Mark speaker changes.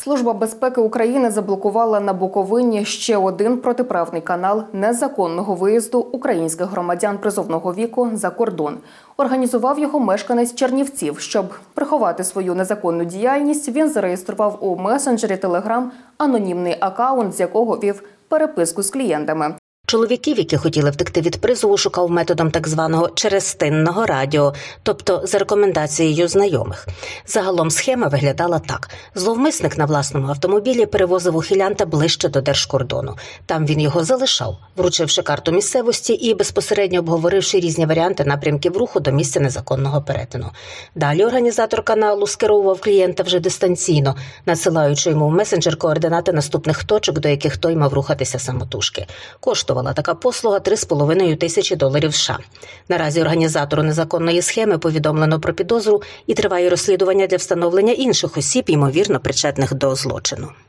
Speaker 1: Служба безпеки України заблокувала на Буковині ще один протиправний канал незаконного виїзду українських громадян призовного віку за кордон. Організував його мешканець Чернівців. Щоб приховати свою незаконну діяльність, він зареєстрував у месенджері Telegram анонімний акаунт, з якого вів переписку з клієнтами.
Speaker 2: Чоловіків, які хотіли втекти від призову, шукав методом так званого черестинного радіо, тобто за рекомендацією знайомих. Загалом схема виглядала так. Зловмисник на власному автомобілі перевозив ухилянта ближче до держкордону. Там він його залишав, вручивши карту місцевості і безпосередньо обговоривши різні варіанти напрямків руху до місця незаконного перетину. Далі організатор каналу скеровував клієнта вже дистанційно, надсилаючи йому в месенджер координати наступних точок, до яких той мав рухатися самотужки. Коштувала така послуга $3,5 тисячі США. Наразі організатору незаконної схеми повідомлено про підозру і триває розслідування для встановлення інших осіб, ймовірно причетних до злочину.